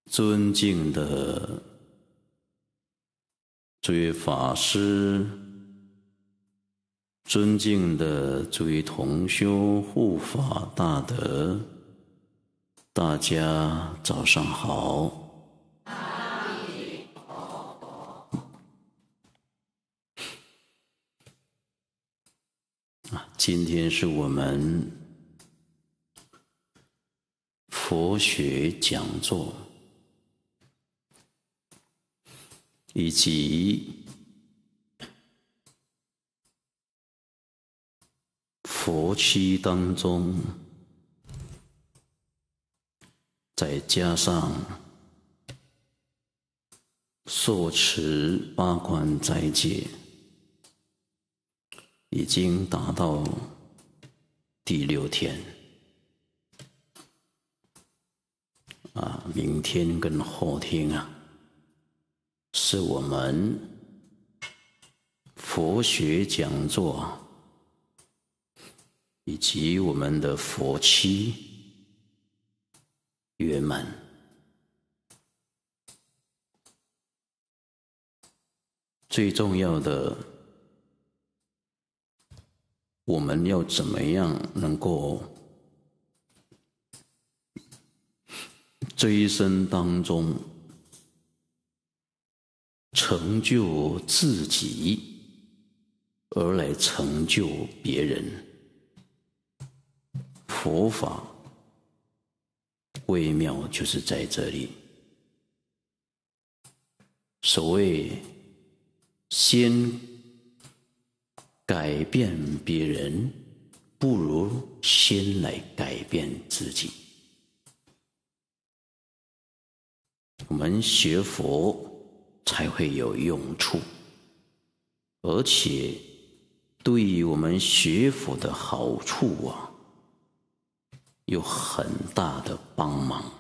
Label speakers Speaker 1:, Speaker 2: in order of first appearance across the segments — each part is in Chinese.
Speaker 1: 尊敬的诸位法师，尊敬的诸位同修护法大德，大家早上好。今天是我们佛学讲座以及佛期当中，再加上受持八关斋戒，已经达到第6天。明天跟后天是我们佛学讲座以及我们的佛期圆满。最重要的，我们要怎么样能够这一生当中成就自己，而来成就别人。佛法微妙就是在这里。所谓先改变别人，不如先来改变自己。我们学佛才会有用处，而且对于我们学佛的好处有很大的帮忙。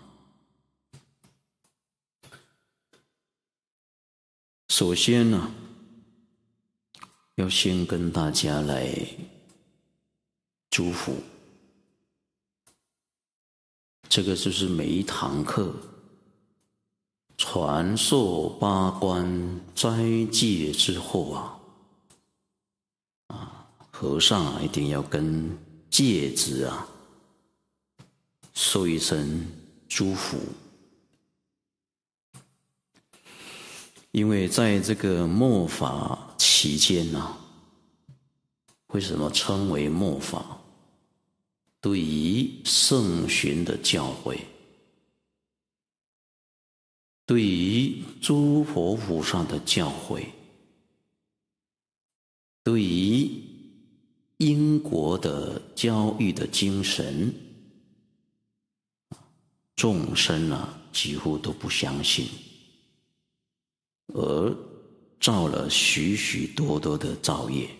Speaker 1: 首先要先跟大家来祝福，这个就是每一堂课传授八关斋戒之后和尚一定要跟戒子说一声祝福。因为在这个末法期间为什么称为末法？对于圣贤的教诲，对于诸佛菩萨的教诲，对于因果的教育的精神，众生几乎都不相信，而造了许许多多的造业，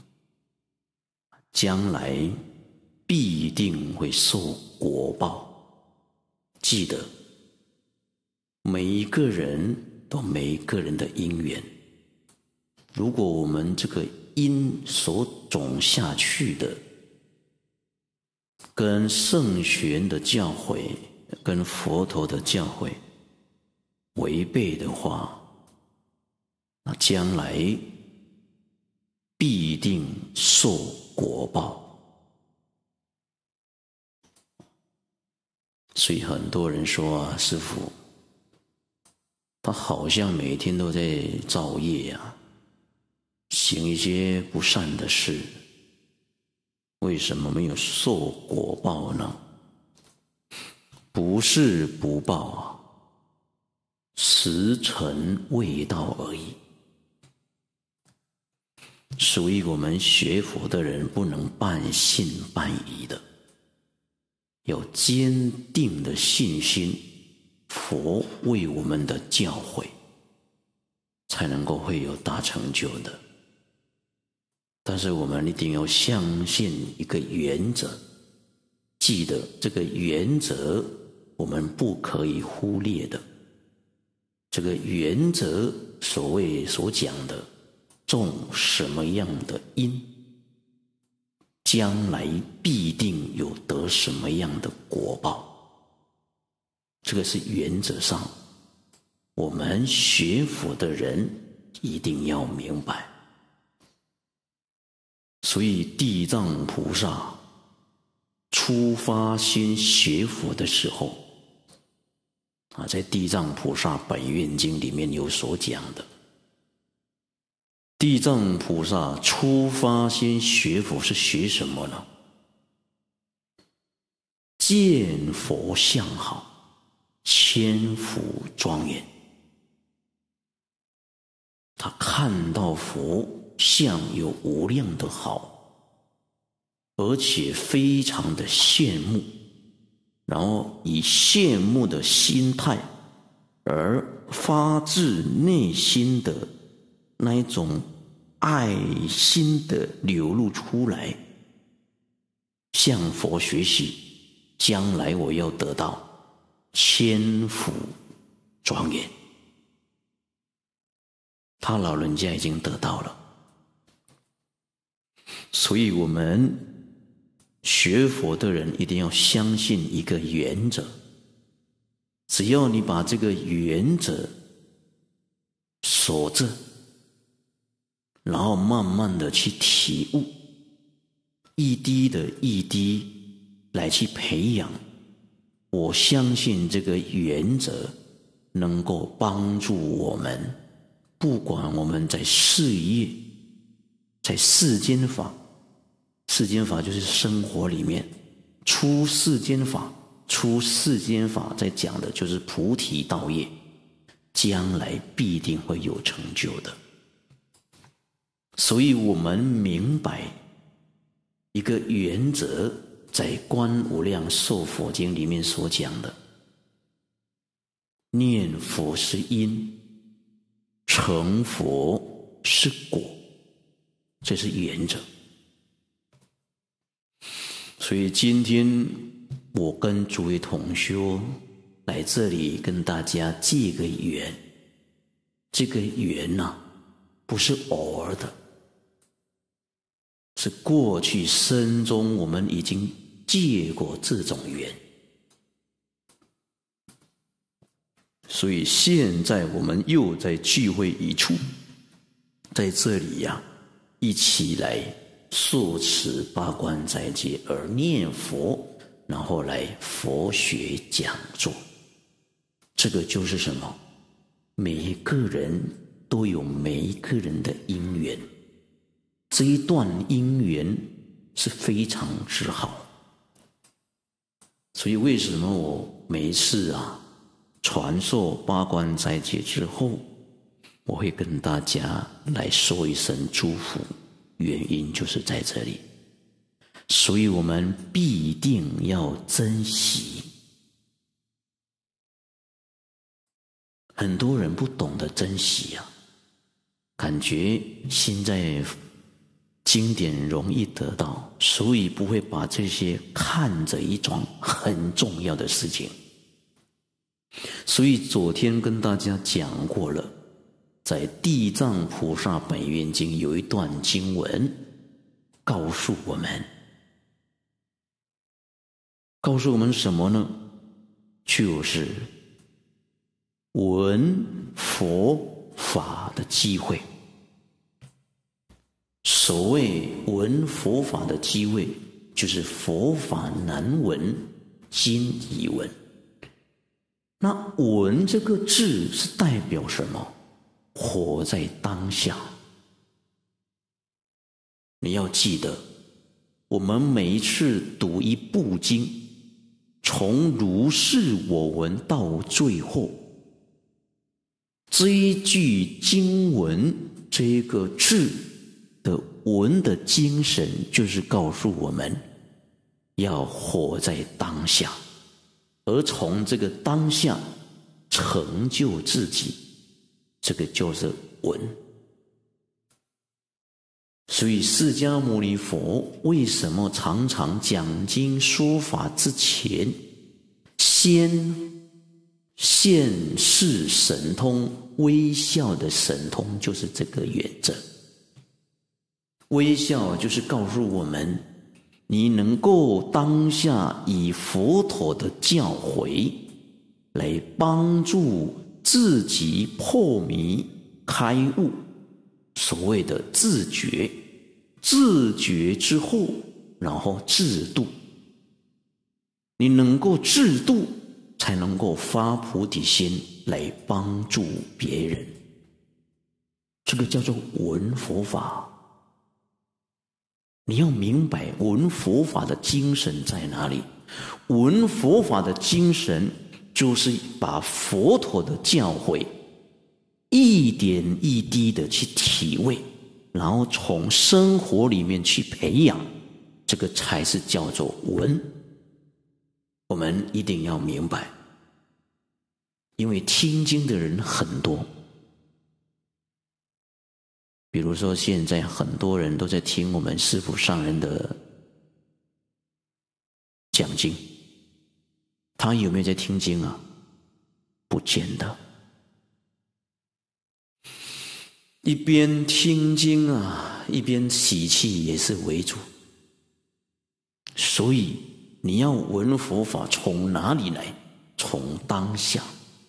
Speaker 1: 将来必定会受果报。记得每一个人都每一个人的因缘，如果我们这个因所种下去的跟圣贤的教诲，跟佛陀的教诲违背的话，那将来必定受果报。所以很多人说师父他好像每天都在造业行一些不善的事，为什么没有受果报呢？不是不报时辰未到而已。所以我们学佛的人不能半信半疑的，有坚定的信心，佛为我们的教诲，才能够会有大成就的。但是我们一定要相信一个原则，记得这个原则我们不可以忽略的。这个原则所讲的种什么样的因，将来必定有得什么样的果报，这个是原则上我们学佛的人一定要明白。所以地藏菩萨初发心学佛的时候，在地藏菩萨本愿经里面有所讲的，地藏菩萨初发心学佛是学什么呢？见佛相好，千福庄严。他看到佛相有无量的好，而且非常的羡慕，然后以羡慕的心态而发自内心的那一种爱心的流露出来，向佛学习，将来我要得到千福庄严。他老人家已经得到了。所以我们学佛的人一定要相信一个原则，只要你把这个原则守着，然后慢慢的去体悟，一滴的一滴来去培养，我相信这个原则能够帮助我们，不管我们在事业，在世间法，世间法就是生活里面，出世间法在讲的就是菩提道业，将来必定会有成就的。所以我们明白一个原则，在观无量寿佛经里面所讲的，念佛是因，成佛是果，这是原则。所以今天我跟诸位同修来这里跟大家借个缘，这个缘不是偶尔的，是过去生中我们已经借过这种缘。所以现在我们又在聚会一处，在这里一起来受持八关斋戒而念佛，然后来佛学讲座。这个就是什么？每一个人都有每一个人的因缘，这一段因缘是非常之好。所以为什么我每一次传授八关斋戒之后，我会跟大家来说一声祝福，原因就是在这里。所以我们必定要珍惜。很多人不懂得珍惜感觉现在经典容易得到，所以不会把这些看着一桩很重要的事情。所以昨天跟大家讲过了，在地藏菩萨本愿经有一段经文告诉我们什么呢？就是闻佛法的机会。所谓闻佛法的机会，就是佛法难闻，今已闻。那闻这个字是代表什么？活在当下。你要记得，我们每一次读一部经，从如是我闻到最后，这一句经文，这个字的闻的精神，就是告诉我们要活在当下，而从这个当下成就自己，这个就是闻。所以释迦牟尼佛为什么常常讲经说法之前，先现示神通，微笑的神通，就是这个原则。微笑就是告诉我们，你能够当下以佛陀的教诲来帮助自己破迷开悟，所谓的自觉。自觉之后，然后自度。你能够自度，才能够发菩提心来帮助别人。这个叫做闻佛法。你要明白闻佛法的精神在哪里。闻佛法的精神就是把佛陀的教诲一点一滴的去体味，然后从生活里面去培养，这个才是叫做闻。我们一定要明白，因为听经的人很多。比如说现在很多人都在听我们师父上人的讲经，他有没有在听经啊？不见得。一边听经啊，一边喜气也是为主。所以你要闻佛法从哪里来？从当下。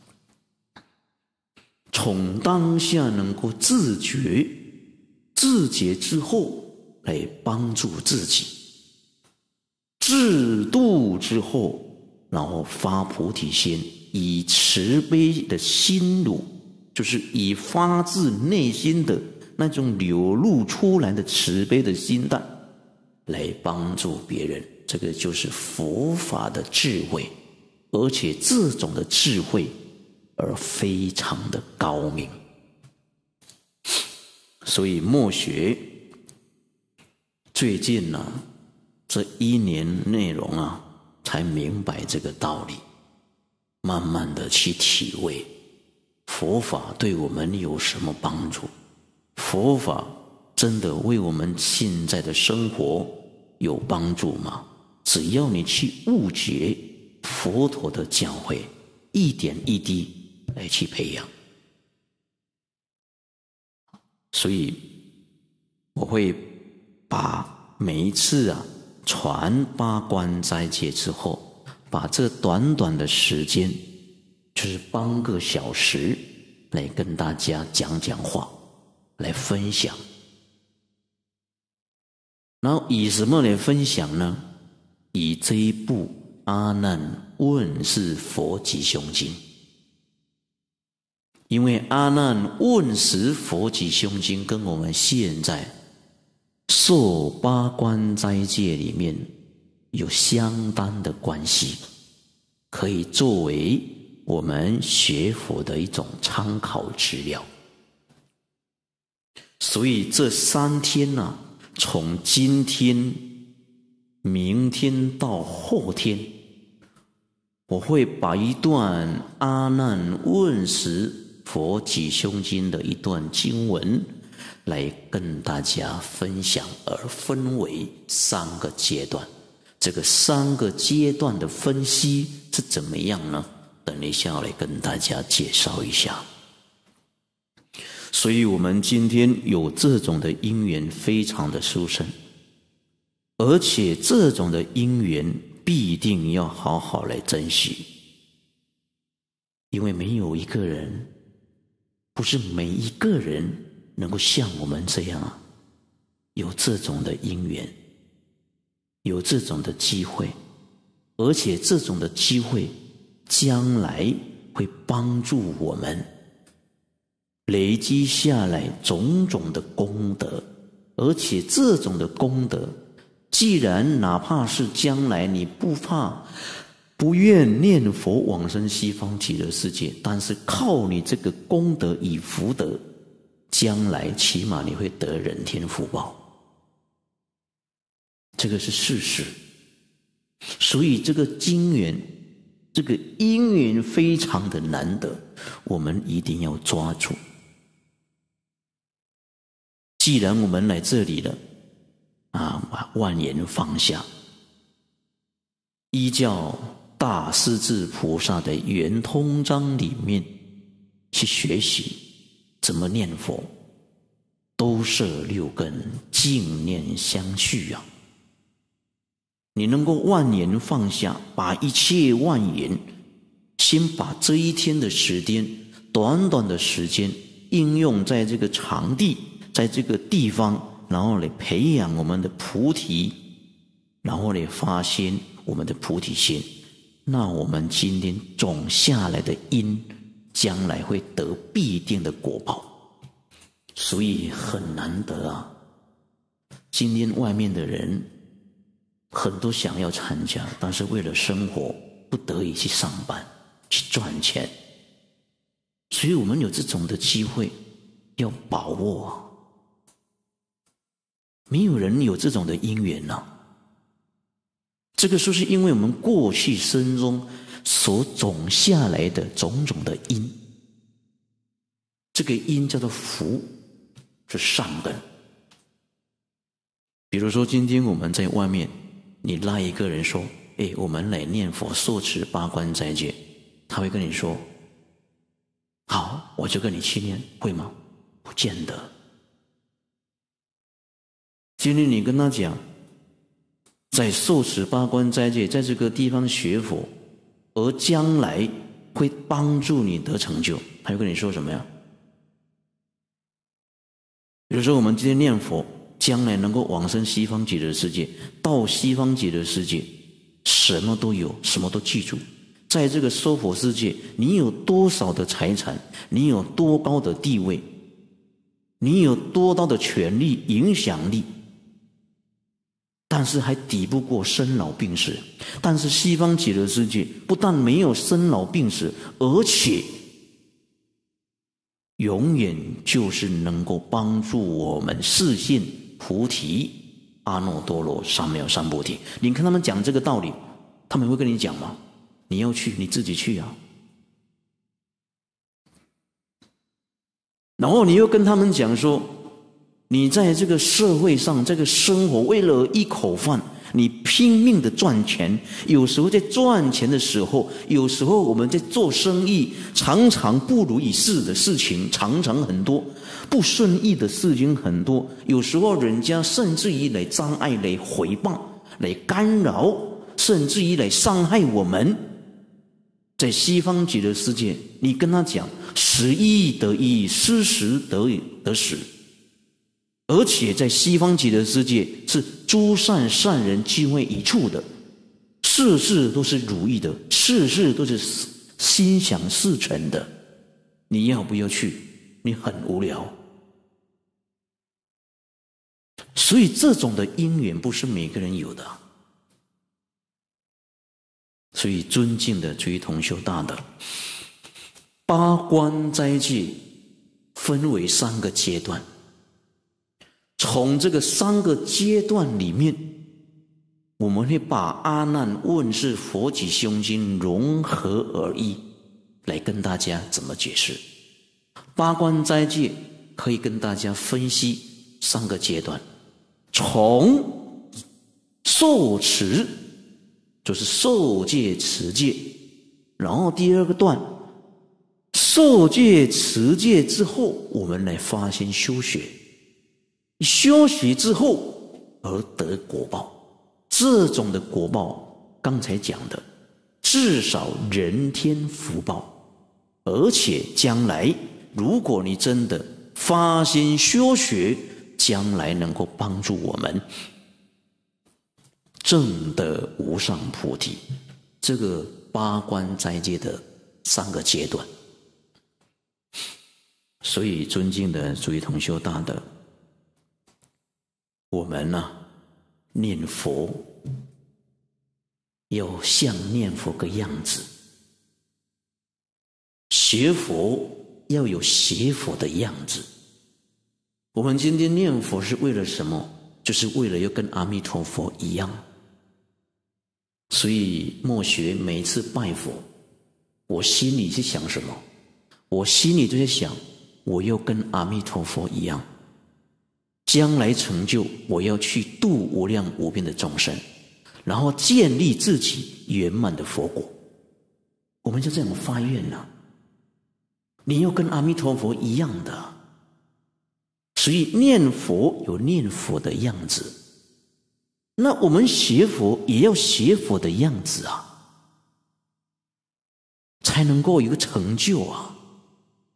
Speaker 1: 从当下能够自觉，自觉之后来帮助自己，自度之后，然后发菩提心，以慈悲的心乳，就是以发自内心的那种流露出来的慈悲的心态来帮助别人。这个就是佛法的智慧，而且这种的智慧而非常的高明。所以默学最近呢，这1年内容啊，才明白这个道理，慢慢的去体会佛法对我们有什么帮助。佛法真的为我们现在的生活有帮助吗？只要你去悟觉佛陀的教诲，一点一滴来去培养。所以我会把每一次啊传八关斋戒之后，把这短短的时间，就是半个小时，来跟大家讲讲话，来分享。然后以什么来分享呢？以这一部《阿难问世佛吉凶经》。因为《阿难问世佛吉凶经》跟我们现在受八关斋戒里面有相当的关系，可以作为我们学佛的一种参考资料。所以这3天啊，从今天、明天到后天，我会把一段《阿难问世佛吉凶经》的一段经文来跟大家分享，而分为3个阶段。这个3个阶段的分析是怎么样呢？等一下来跟大家介绍一下。所以我们今天有这种的因缘非常的殊胜，而且这种的因缘必定要好好来珍惜。因为没有一个人，不是每一个人能够像我们这样啊，有这种的因缘，有这种的机会，而且这种的机会将来会帮助我们累积下来种种的功德。而且这种的功德，既然哪怕是将来你不愿念佛往生西方极乐世界，但是靠你这个功德与福德，将来起码你会得人天福报，这个是事实。所以这个因缘非常的难得，我们一定要抓住。既然我们来这里了把万言放下，依照大势至菩萨的圆通章里面去学习怎么念佛，都摄6根，净念相续啊。你能够万言放下，把一切万言，先把这一天的时间短短的时间应用在这个场地，在这个地方，然后来培养我们的菩提，然后来发现我们的菩提心，那我们今天种下来的因，将来会得必定的果报。所以很难得啊，今天外面的人很多想要参加，但是为了生活不得已去上班去赚钱，所以我们有这种的机会要把握啊。没有人有这种的因缘啊，这个就是因为我们过去生中所种下来的种种的因，这个因叫做福，是善根。比如说今天我们在外面，你拉一个人说我们来念佛受持八关斋戒，他会跟你说好，我就跟你去念，会吗？不见得。今天你跟他讲在受持八关斋戒，在这个地方学佛，而将来会帮助你得成就，他会跟你说什么呀？比如说我们今天念佛，将来能够往生西方极乐世界，到西方极乐世界什么都有，什么都记住。在这个娑婆世界，你有多少的财产，你有多高的地位，你有多大的权力影响力，但是还抵不过生老病死。但是西方极乐世界不但没有生老病死，而且永远就是能够帮助我们示现菩提阿耨多罗三藐三菩提。你跟他们讲这个道理，他们会跟你讲吗？你要去你自己去啊。然后你又跟他们讲说，你在这个社会上这个生活，为了一口饭你拼命的赚钱，有时候在赚钱的时候，有时候我们在做生意，常常不如意事的事情常常很多，不顺意的事情很多，有时候人家甚至于来障碍，来毁谤，来干扰，甚至于来伤害我们。在西方极乐世界，你跟他讲失义得义，失时得时，而且在西方极乐世界是诸善人聚会一处的，事事都是如意的，事事都是心想事成的。你要不要去？你很无聊。所以这种的因缘不是每个人有的。所以尊敬的诸位同修大德，八关斋戒分为3个阶段，从这个3个阶段里面，我们会把阿难问世佛己胸襟融合而一，来跟大家怎么解释。八关斋戒可以跟大家分析3个阶段，从受持就是受戒持戒，然后第2个段受戒持戒之后，我们来发心修学，修学之后而得果报。这种的果报刚才讲的，至少人天福报，而且将来如果你真的发心修学，将来能够帮助我们证得无上菩提。这个八关斋戒的3个阶段。所以尊敬的诸位同修大德，我们念佛要像念佛个样子，学佛要有学佛的样子。我们今天念佛是为了什么？就是为了要跟阿弥陀佛一样。所以默学每一次拜佛，我心里是想什么？我心里就在想，我要跟阿弥陀佛一样，将来成就，我要去度无量无边的众生，然后建立自己圆满的佛果。我们就这样发愿了，你要跟阿弥陀佛一样的。所以念佛有念佛的样子，那我们学佛也要学佛的样子啊，才能够有一个成就啊。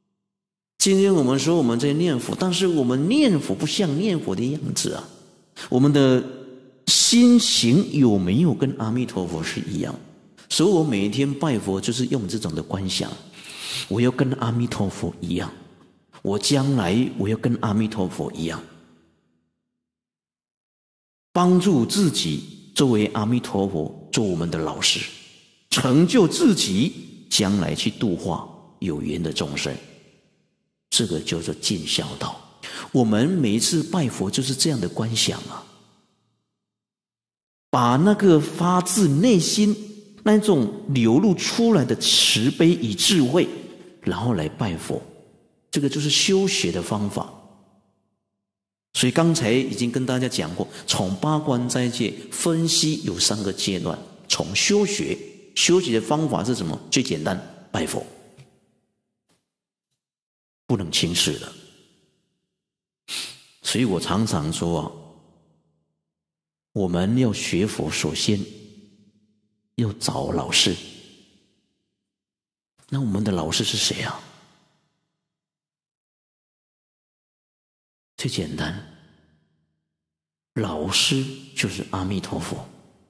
Speaker 1: 今天我们说我们在念佛，但是我们念佛不像念佛的样子啊。我们的心行有没有跟阿弥陀佛是一样？所以我每一天拜佛就是用这种的观想，我要跟阿弥陀佛一样，我将来我要跟阿弥陀佛一样，帮助自己作为阿弥陀佛做我们的老师，成就自己将来去度化有缘的众生。这个叫做尽孝道。我们每一次拜佛就是这样的观想啊，把那个发自内心那种流露出来的慈悲与智慧，然后来拜佛，这个就是修学的方法。所以刚才已经跟大家讲过，从八关斋戒分析有3个阶段。从修学的方法是什么？最简单，拜佛，不能轻视的。所以我常常说啊，我们要学佛，首先要找老师。那我们的老师是谁啊？最简单，老师就是阿弥陀佛。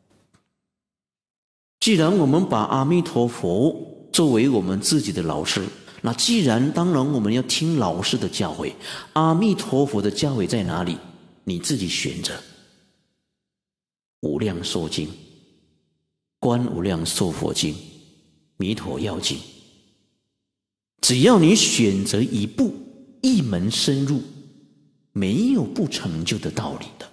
Speaker 1: 既然我们把阿弥陀佛作为我们自己的老师，那当然我们要听老师的教诲。阿弥陀佛的教诲在哪里？你自己选择。无量寿经、观无量寿佛经、弥陀要经，只要你选择一部，一门深入，没有不成就的道理的。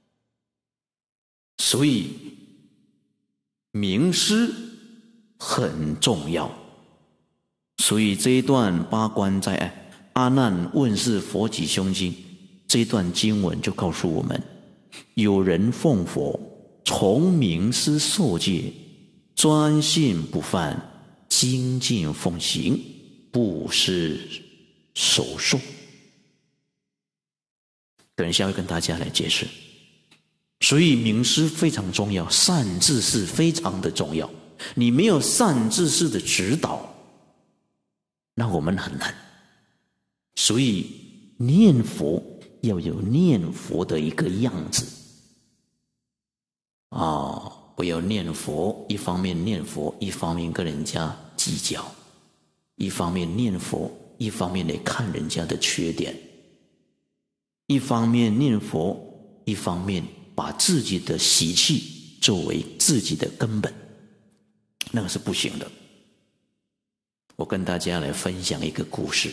Speaker 1: 所以名师很重要。所以这一段八关斋阿难问世佛己胸经这一段经文就告诉我们，有人奉佛，从名师受戒，专信不犯，精进奉行，布施守受。等一下会跟大家来解释。所以名师非常重要，善知识非常的重要。你没有善知识的指导，那我们很难。所以念佛要有念佛的一个样子不要念佛一方面念佛，一方面跟人家计较，一方面念佛，一方面来看人家的缺点，一方面念佛，一方面把自己的习气作为自己的根本，那个是不行的。我跟大家来分享一个故事。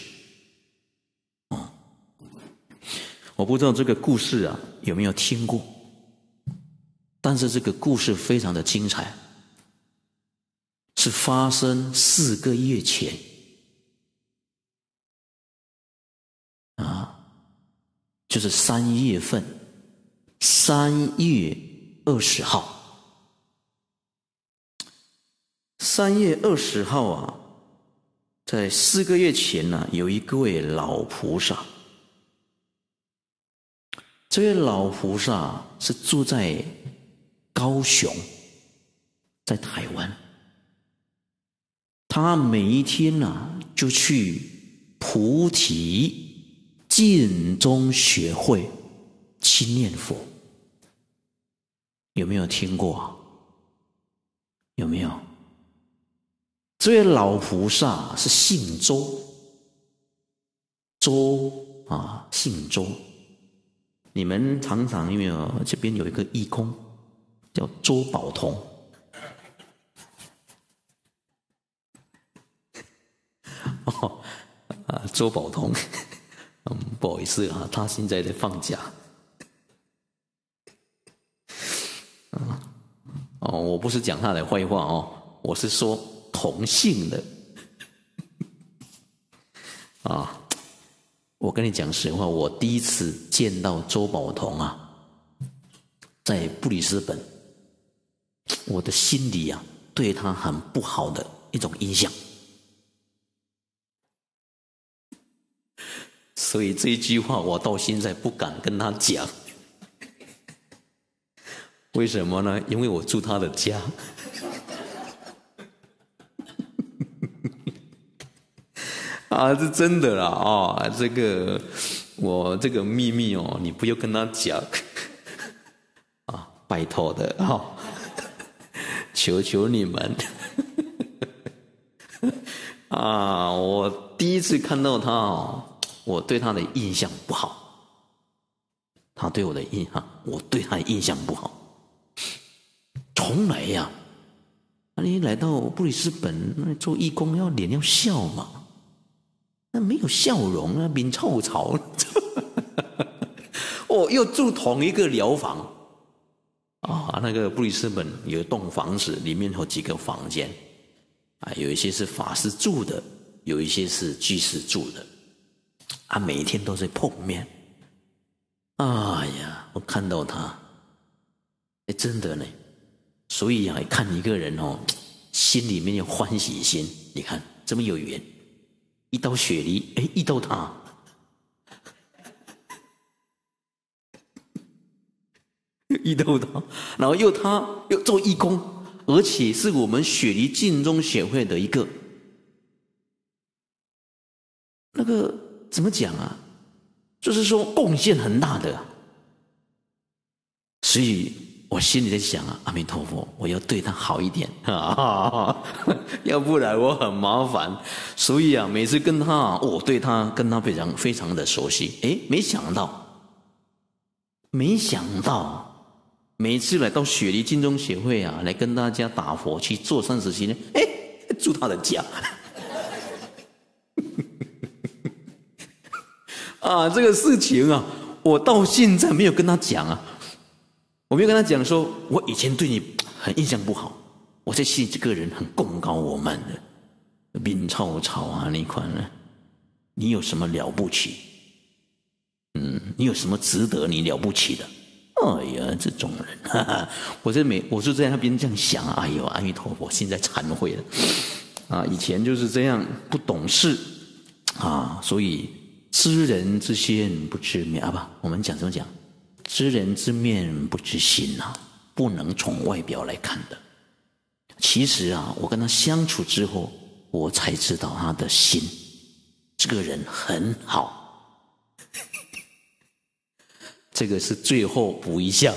Speaker 1: 我不知道这个故事有没有听过，但是这个故事非常的精彩，是发生4个月前就是3月份，3月20号。3月20号在4个月前有一位老菩萨。这位老菩萨是住在高雄，在台湾。他每一天就去菩提净宗学会去念佛。有没有听过有没有？这位老菩萨是姓周，姓周。你们常常有没有这边有一个义工叫周宝同？周宝同，不好意思他现在在放假。我不是讲他的坏话我是说同姓的。我跟你讲实话，我第一次见到周宝同在布里斯本，我的心里对他很不好的一种印象。所以这一句话我到现在不敢跟他讲。为什么呢？因为我住他的家。 啊，是真的啦啊！这个我这个秘密哦，你不要跟他讲啊，拜托的哈、哦，求求你们啊！我第一次看到他哦，我对他的印象不好，他对我的印象，我对他的印象不好，从来呀、你来到布里斯本做义工脸要笑嘛。那没有笑容啊，面臭臭。哦，又住同一个疗房啊，那个布里斯本有一栋房子，里面有几个房间啊，有一些是法师住的，有一些是居士住的啊，每一天都在碰面。哎呀，我看到他，哎，真的呢。所以啊，看一个人哦，心里面有欢喜心。你看这么有缘。遇到雪梨，哎，遇到他，遇到他，然后他又做义工，而且是我们雪梨净宗协会的一个那个怎么讲啊？就是说贡献很大的，所以我心里在想啊，阿弥陀佛，我要对他好一点要不然我很麻烦。所以啊，每次跟他，我对他跟他非常非常的熟悉。哎，没想到，每次来到雪梨净宗协会啊，来跟大家打佛去做37年，哎，住他的家啊，这个事情啊，我到现在没有跟他讲啊。我没有跟他讲说，我以前对你很印象不好，我在心里这个人很贡高我慢的，面臭臭啊，你看呢？你有什么了不起？你有什么值得你了不起的？哎呀，这种人，哈哈，我就在那边这样想，哎呦，阿弥陀佛，现在忏悔了啊！以前就是这样不懂事啊，所以知人之心不知面啊，不，我们讲怎么讲？知人之面不知心啊，不能从外表来看的。其实啊，我跟他相处之后，我才知道他的心，这个人很好。这个是最后补一下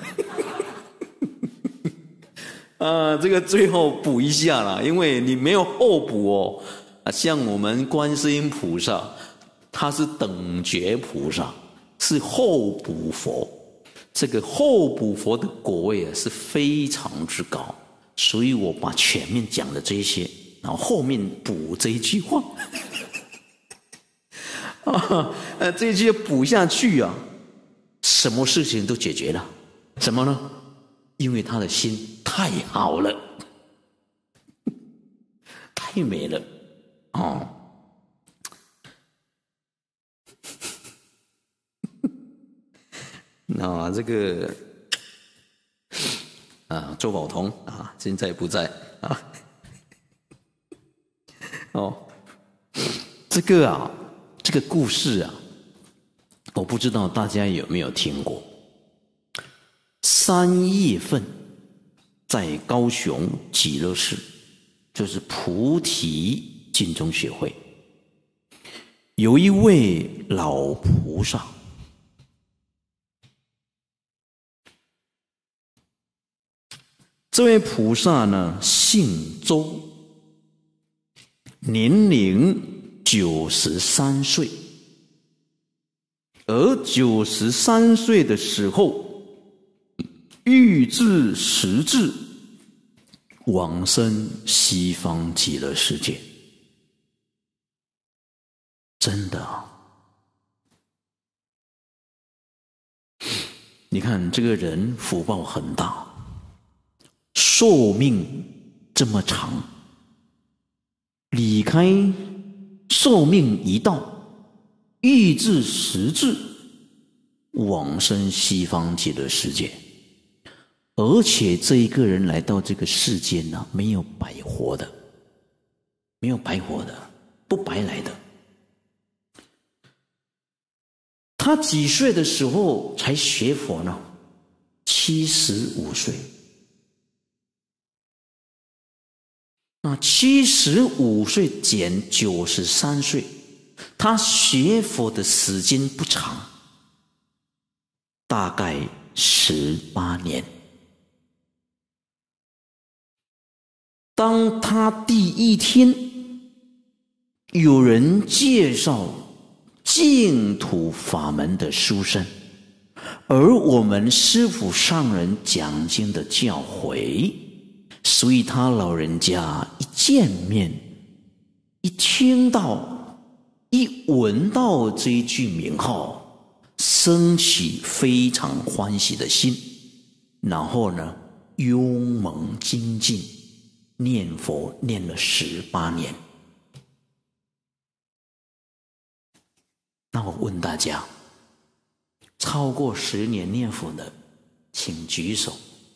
Speaker 1: 啊，这个最后补一下啦，因为你没有后补哦。像我们观世音菩萨，他是等觉菩萨。是后补佛，这个后补佛的果位啊是非常之高，所以我把前面讲的这一些，然后后面补这一句话，这一句补下去啊，什么事情都解决了。什么呢？因为他的心太好了，太美了，哦。那这个周宝同啊，现在不在啊。哦，这个故事啊，我不知道大家有没有听过。3月份在高雄极乐寺，就是菩提净宗学会，有一位老菩萨。这位菩萨呢，姓周，年龄93岁，而93岁的时候，欲至时至，往生西方极乐世界。真的啊！你看这个人福报很大。寿命这么长，离开寿命一到，欲至时至，往生西方极乐世界。而且这一个人来到这个世间呢，没有白活的，没有白活的，不白来的。他几岁的时候才学佛呢？75岁。 那75岁减93岁，他学佛的时间不长，大概18年。当他第一天有人介绍净土法门的书生，而我们师父上人讲经的教诲，所以他老人家一见面，一听到，一闻到这一句名号，升起非常欢喜的心，然后呢，勇猛精进，念佛念了18年。那我问大家，超过10年念佛的，请举手。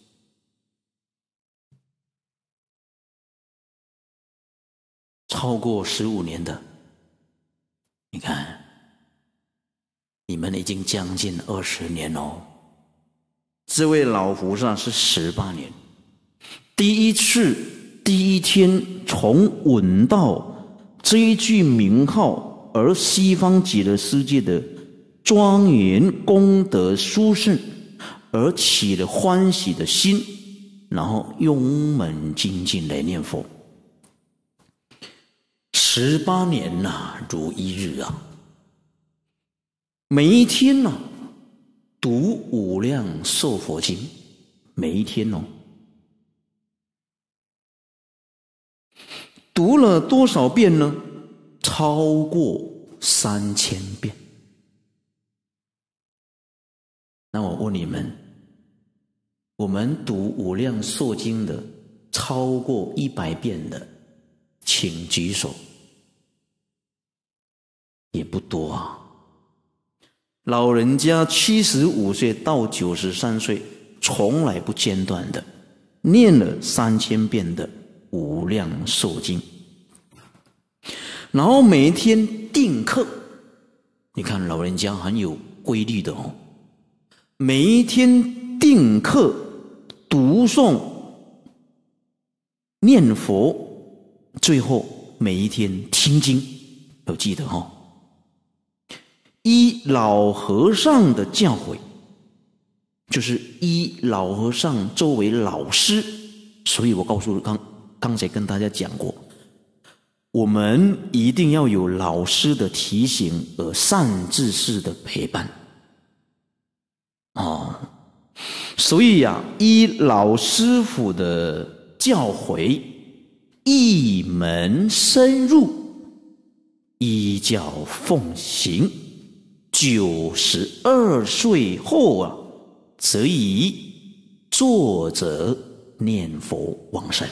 Speaker 1: 超过15年的，你看，你们已经将近20年哦。这位老菩萨是18年，第一次第一天从闻到这一句名号而西方极乐世界的庄严功德殊胜，而起了欢喜的心，然后勇猛精进来念佛。18年如一日啊！每一天读无量寿佛经，每一天读了多少遍呢？超过3000遍。那我问你们，我们读无量寿经的超过100遍的，请举手。也不多啊。老人家75岁到93岁，从来不间断的念了3000遍的无量寿经，然后每一天定课。你看老人家很有规律的哦，每一天定课读诵念佛，最后每一天听经，有记得哦。依老和尚的教诲，就是依老和尚作为老师，所以我刚才跟大家讲过，我们一定要有老师的提醒而善知识的陪伴所以依老师傅的教诲，一门深入，依教奉行，92岁后则以坐着念佛往生。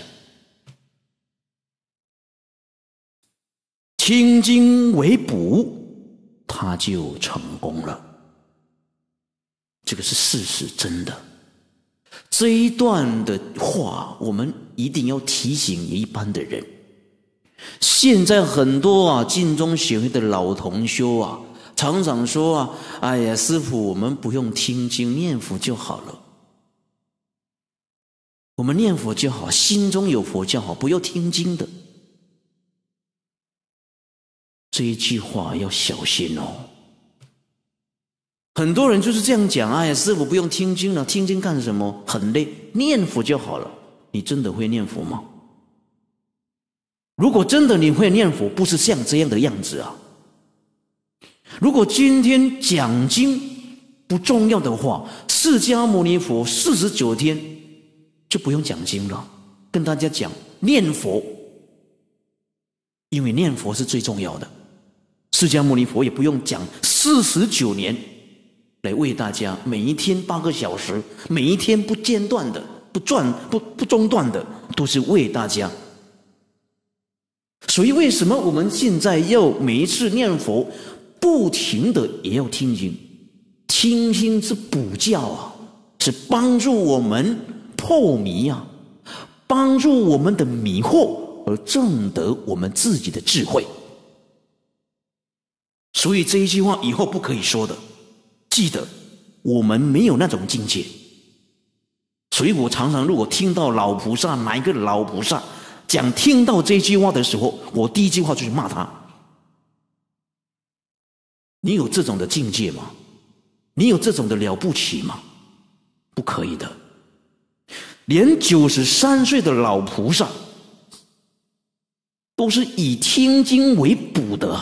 Speaker 1: 听经为补，他就成功了。这个是事实，真的。这一段的话，我们一定要提醒一般的人。现在很多净宗学会的老同修常常说哎呀，师父，我们不用听经，念佛就好了。我们念佛就好，心中有佛就好，不要听经的。这一句话要小心哦。很多人就是这样讲，哎呀，师父不用听经了，听经干什么？很累，念佛就好了。你真的会念佛吗？如果真的你会念佛，不是像这样的样子啊。如果今天讲经不重要的话，释迦牟尼佛49天就不用讲经了，跟大家讲念佛，因为念佛是最重要的。释迦牟尼佛也不用讲49年来为大家每一天8个小时，每一天不间断的、不中断的，都是为大家。所以为什么我们现在要每一次念佛不停的也要听经？听经是补教是帮助我们破迷帮助我们的迷惑而证得我们自己的智慧。所以这一句话以后不可以说的，记得我们没有那种境界。所以我常常如果听到老菩萨哪一个老菩萨听到这句话的时候，我第一句话就是骂他。你有这种的境界吗？你有这种的了不起吗？不可以的。连93岁的老菩萨都是以听经为补的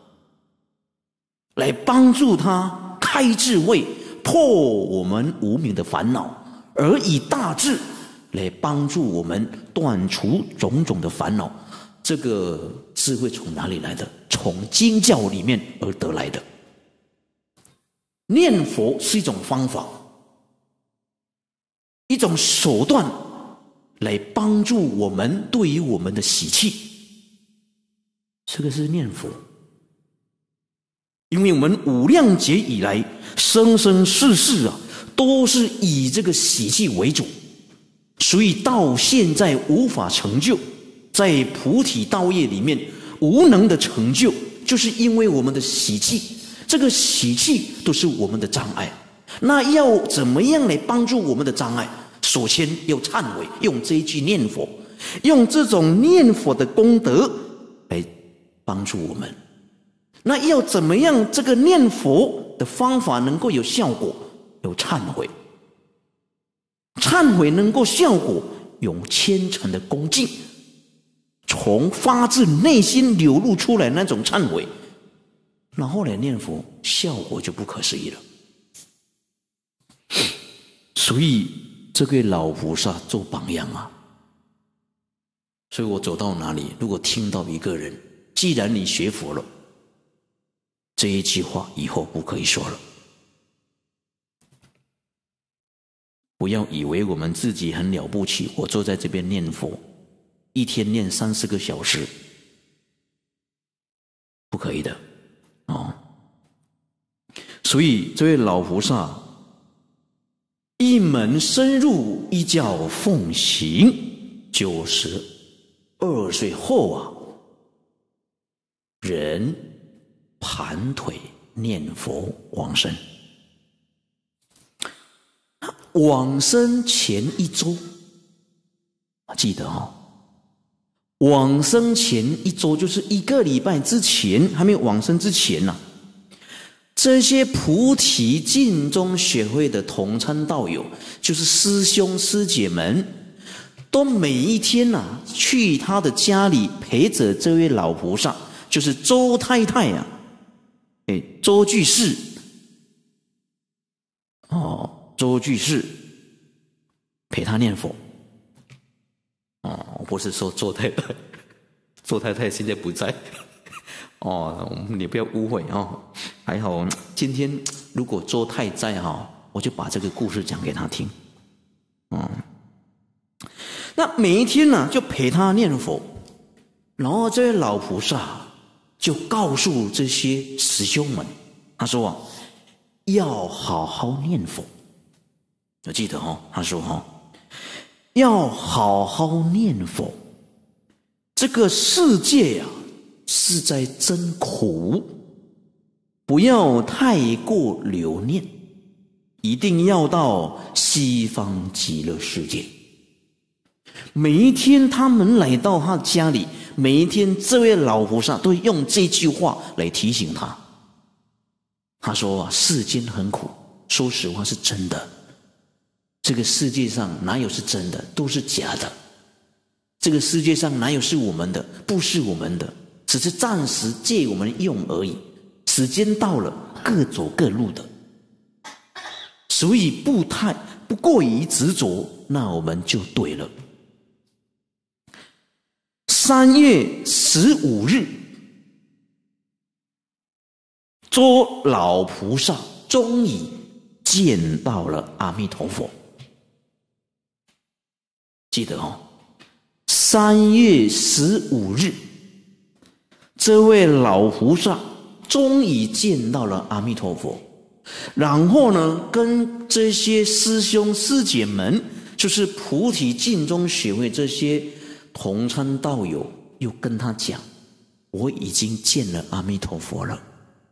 Speaker 1: 来帮助他开智慧，破我们无明的烦恼，而以大智来帮助我们断除种种的烦恼。这个智慧从哪里来的？从经教里面而得来的。念佛是一种方法，一种手段，来帮助我们对于我们的习气。这个是念佛。因为我们无量劫以来，生生世世都是以这个习气为主，所以到现在无法成就，在菩提道业里面无能的成就，就是因为我们的习气，这个习气都是我们的障碍。那要怎么样来帮助我们的障碍？首先要忏悔，用这一句念佛，用这种念佛的功德来帮助我们。那要怎么样这个念佛的方法能够有效果？有忏悔。忏悔能够效果，用虔诚的恭敬，从发自内心流露出来那种忏悔，然后来念佛，效果就不可思议了。所以这个老菩萨做榜样啊。所以我走到哪里，如果听到一个人，既然你学佛了，这一句话以后不可以说了。不要以为我们自己很了不起，我坐在这边念佛，一天念3-4个小时，不可以的所以这位老菩萨一门深入，一教奉行，92岁后人盘腿念佛往生。往生前1周，记得往生前1周就是1个礼拜之前，还没有往生之前这些菩提净宗学会的同参道友，就是师兄师姐们，都每一天去他的家里陪着这位老菩萨，就是周太太周居士周居士陪他念佛我不是说周太太，周太太现在不在你不要误会还好今天如果周太在我就把这个故事讲给他听那每一天就陪他念佛，然后这位老菩萨就告诉这些师兄们，他说要好好念佛。我记得他说要好好念佛。这个世界是在真苦，不要太过留念，一定要到西方极乐世界。每一天他们来到他家里，每一天这位老菩萨都用这句话来提醒他。他说世间很苦，说实话是真的。这个世界上哪有是真的，都是假的。这个世界上哪有是我们的，不是我们的，只是暂时借我们用而已。时间到了，各走各路的。所以不过于执着，那我们就对了。3月15日，周老菩萨终于见到了阿弥陀佛。记得3月15日，这位老菩萨终于见到了阿弥陀佛，然后呢，跟这些师兄师姐们，就是菩提净宗学会这些同参道友，又跟他讲，我已经见了阿弥陀佛了，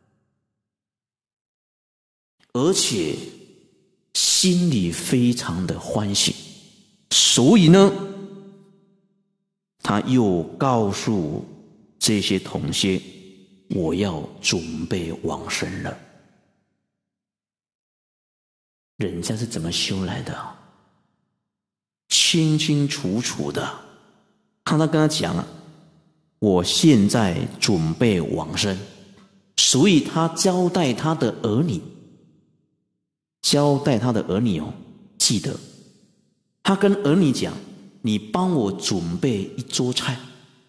Speaker 1: 而且心里非常的欢喜。所以呢， 他又告诉这些同学，我要准备往生了。人家是怎么修来的？清清楚楚的，他跟他讲了，我现在准备往生，所以他交代他的儿女，记得他跟儿女讲，你帮我准备一桌菜，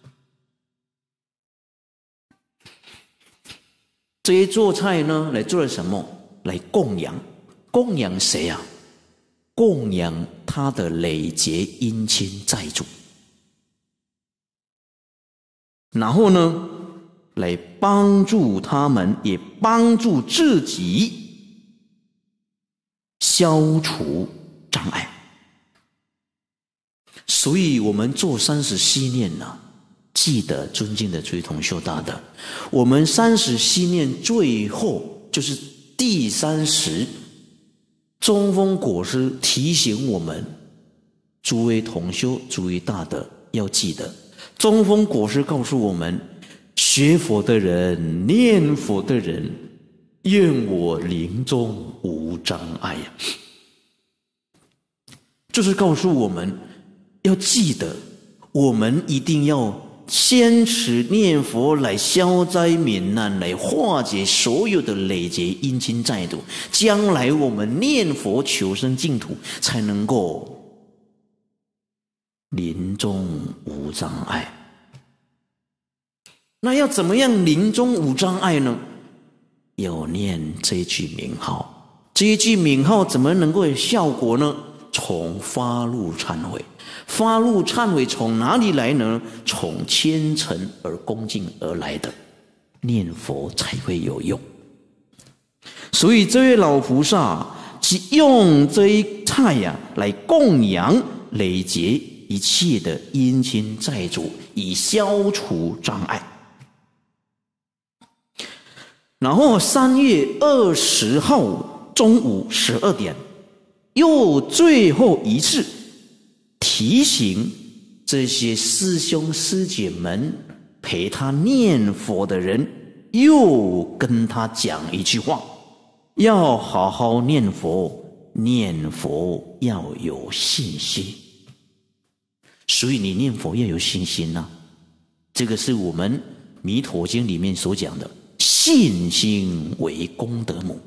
Speaker 1: 这一桌菜呢，来做了什么？来供养。供养谁啊？供养他的累劫姻亲债主，然后呢，来帮助他们，也帮助自己消除障碍。所以我们做30念呢，记得尊敬的诸位同修大德，我们30念最后就是第30。中峰果师提醒我们，诸位同修、诸位大德要记得，中峰果师告诉我们，学佛的人、念佛的人，愿我临终无障碍呀。就是告诉我们要记得，我们一定要坚持念佛来消灾免难，来化解所有的累劫姻亲债主，将来我们念佛求生净土，才能够临终无障碍。那要怎么样临终无障碍呢？要念这一句名号。这一句名号怎么能够有效果呢？从发露忏悔。发露忏悔从哪里来呢？从虔诚而恭敬而来的，念佛才会有用。所以这位老菩萨用这一菜来供养累劫一切的姻亲债主，以消除障碍。然后3月20号中午12点，又最后一次提醒这些师兄师姐们陪他念佛的人，又跟他讲一句话，要好好念佛，念佛要有信心。所以你念佛要有信心啊，这个是我们弥陀经里面所讲的，信心为功德母。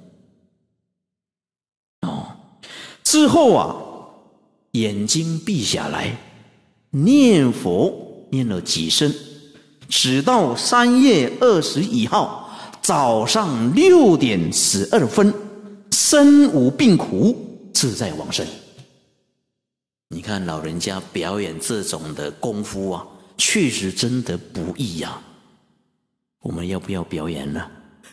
Speaker 1: 之后眼睛闭下来，念佛念了几声，直到3月21号早上6点12分，身无病苦，自在往生。你看老人家表演这种的功夫确实真的不易我们要不要表演呢？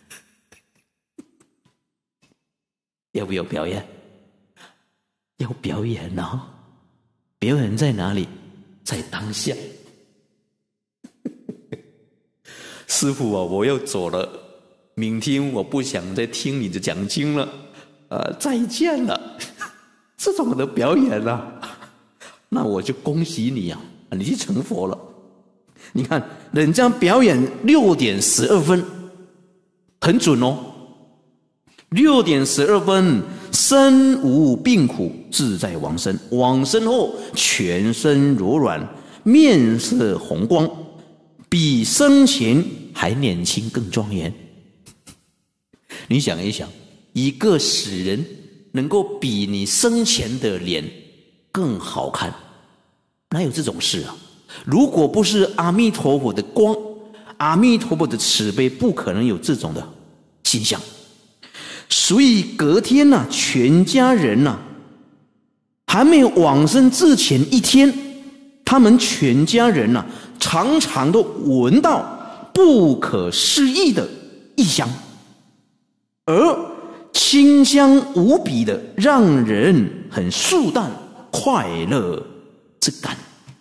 Speaker 1: 要不要表演？要表演表演在哪里？在当下。师父我要走了，明天我不想再听你的讲经了，再见了。这种的表演那我就恭喜你你去成佛了。你看人家表演6点12分，很准6点12分，身无病苦，自在往生。往生后全身柔软，面色红光，比生前还年轻更庄严。你想一想，一个死人能够比你生前的脸更好看，哪有这种事如果不是阿弥陀佛的光，阿弥陀佛的慈悲，不可能有这种的现象。所以隔天全家人还没有往生之前一天，他们全家人常常都闻到不可思议的异香，而清香无比的，让人很速淡快乐之感。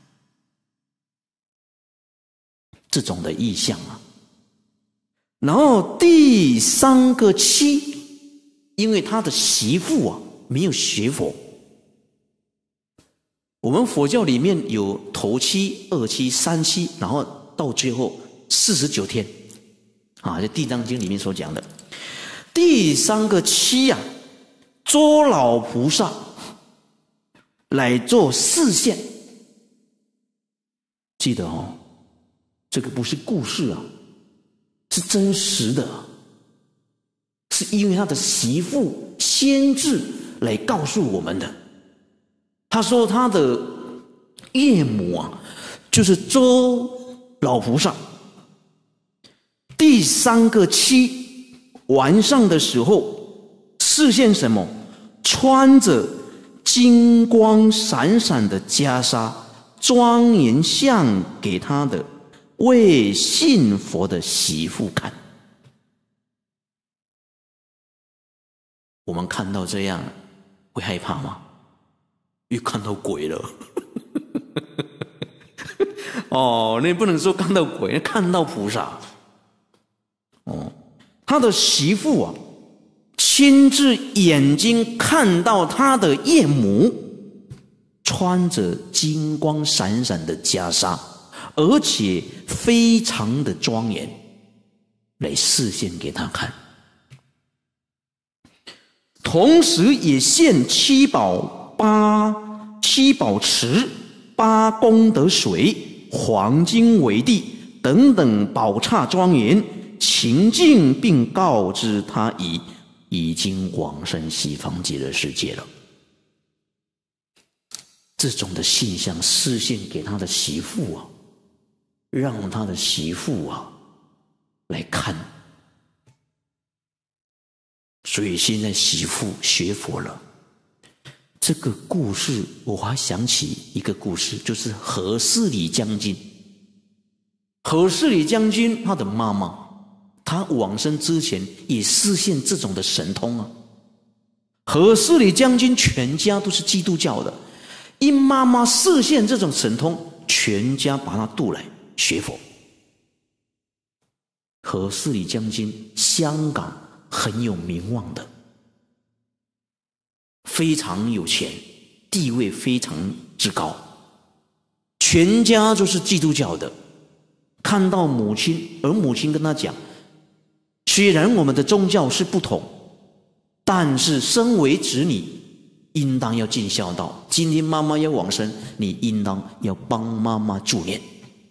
Speaker 1: 这种的异象然后第3个期，因为他的媳妇没有学佛， 我们佛教里面有头七、二七、三七，然后到最后49天啊，这《地藏经》里面所讲的第3个七啊，周老菩萨来做示现。记得哦，这个不是故事啊，是真实的，是因为他的媳妇先知来告诉我们的。他说他的岳母啊，就是周老菩萨。第3个七晚上的时候示现什么？穿着金光闪闪的袈裟，庄严像给他的未信佛的媳妇看。我们看到这样会害怕吗？又看到鬼了哦，那不能说看到鬼，看到菩萨哦。他的媳妇啊，亲自眼睛看到他的岳母穿着金光闪闪的袈裟，而且非常的庄严，来示现给他看。同时也现七宝池、8功德水、黄金为地等等宝刹庄严情境，并告知他已经往生西方极乐世界了。这种的现象示现给他的媳妇啊，让他的媳妇啊来看。所以现在媳妇学佛了。这个故事我还想起一个故事，就是何世礼将军。何世礼将军他的妈妈，他往生之前也示现这种的神通啊。何世礼将军全家都是基督教的，因妈妈示现这种神通，全家把他渡来学佛。何世礼将军香港很有名望的，非常有钱，地位非常之高，全家就是基督教的。看到母亲，而母亲跟他讲，虽然我们的宗教是不同，但是身为子女应当要尽孝道。今天妈妈要往生，你应当要帮妈妈助念。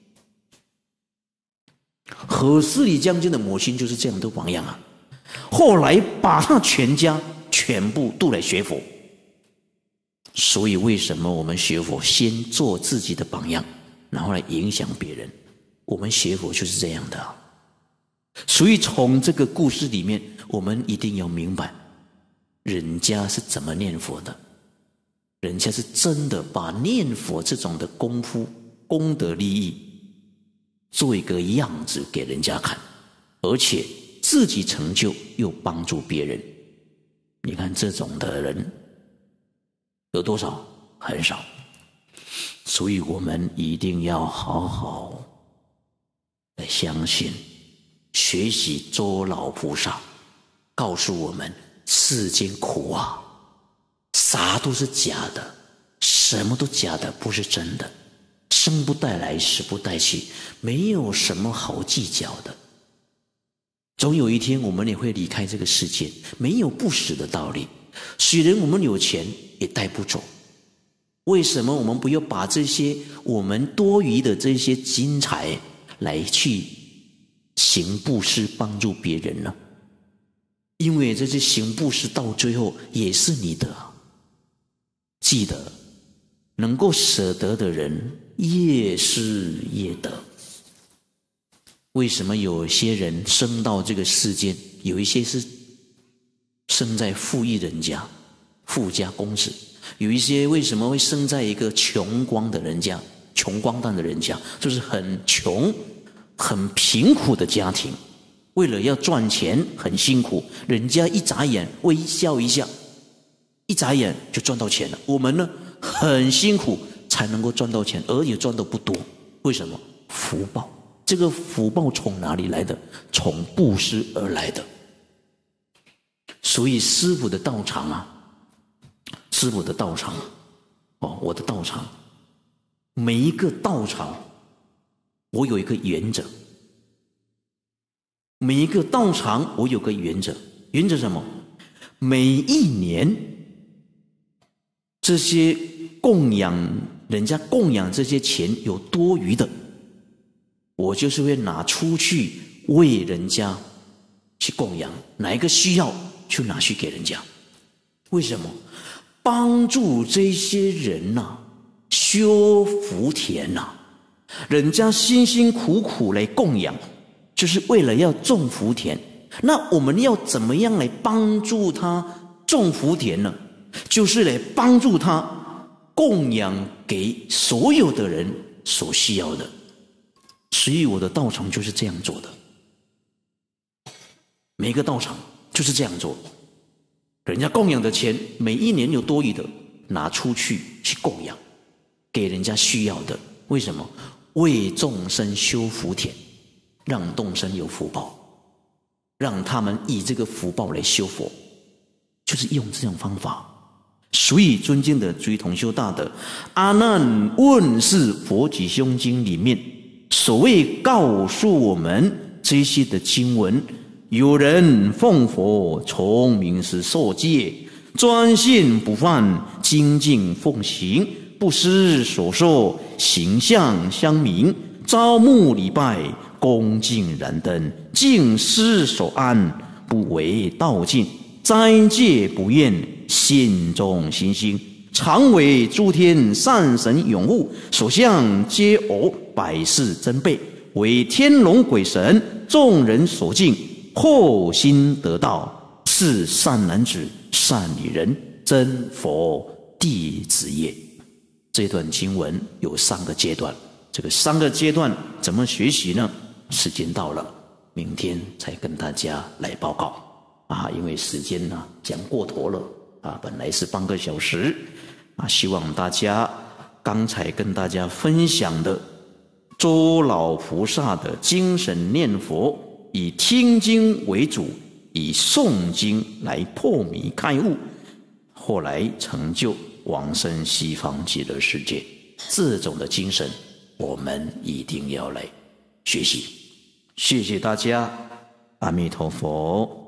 Speaker 1: 何世礼将军的母亲就是这样的榜样啊。后来把他全家全部渡来学佛。所以为什么我们学佛先做自己的榜样，然后来影响别人？我们学佛就是这样的啊。所以从这个故事里面，我们一定要明白人家是怎么念佛的。人家是真的把念佛这种的功夫功德利益做一个样子给人家看，而且自己成就又帮助别人。你看这种的人有多少？很少。所以我们一定要好好的相信，学习周老菩萨告诉我们，世间苦啊，啥都是假的，什么都假的，不是真的。生不带来，死不带去，没有什么好计较的。总有一天我们也会离开这个世界，没有不死的道理。虽然我们有钱也带不走，为什么我们不要把这些我们多余的这些金财来去行布施帮助别人呢？因为这些行布施到最后也是你的。记得能够舍得的人越施越得。为什么有些人生到这个世间，有一些是生在富裕人家、富家公子，有一些为什么会生在一个穷光的人家、穷光蛋的人家，就是很穷、很贫苦的家庭，为了要赚钱很辛苦，人家一眨眼微笑一下，一眨眼就赚到钱了。我们呢，很辛苦才能够赚到钱，而也赚得不多。为什么？福报。这个福报从哪里来的？从布施而来的。所以师父的道场啊，师父的道场我的道场，每一个道场，我有一个原则。每一个道场，我有个原则。原则什么？每一年，这些供养人家供养这些钱有多余的，我就是会拿出去为人家去供养，哪一个需要就拿去给人家。为什么？帮助这些人修福田人家辛辛苦苦来供养，就是为了要种福田。那我们要怎么样来帮助他种福田呢？就是来帮助他供养给所有的人所需要的。所以我的道场就是这样做的，每个道场就是这样做。人家供养的钱，每一年有多余的，拿出去供养，给人家需要的。为什么？为众生修福田，让众生有福报，让他们以这个福报来修佛，就是用这种方法。所以尊敬的诸位同修大德，阿难问世佛己胸经里面所谓告诉我们这些的经文，有人奉佛从名时受戒，专信不犯，精进奉行，不失所受，形象相明，朝暮礼拜，恭敬燃灯，敬施守安，不为道尽，斋戒不厌，心中行星，常为诸天善神拥护，所向皆偶，百世珍备，为天龙鬼神众人所敬，后心得道，是善男子善女人，真佛弟子也。这段经文有3个阶段，这个3个阶段怎么学习呢？时间到了，明天才跟大家来报告因为时间讲过头了本来是半个小时希望大家刚才跟大家分享的周老菩萨的精神念佛，以听经为主，以诵经来破迷开悟，后来成就往生西方极乐世界，这种的精神我们一定要来学习。谢谢大家，阿弥陀佛。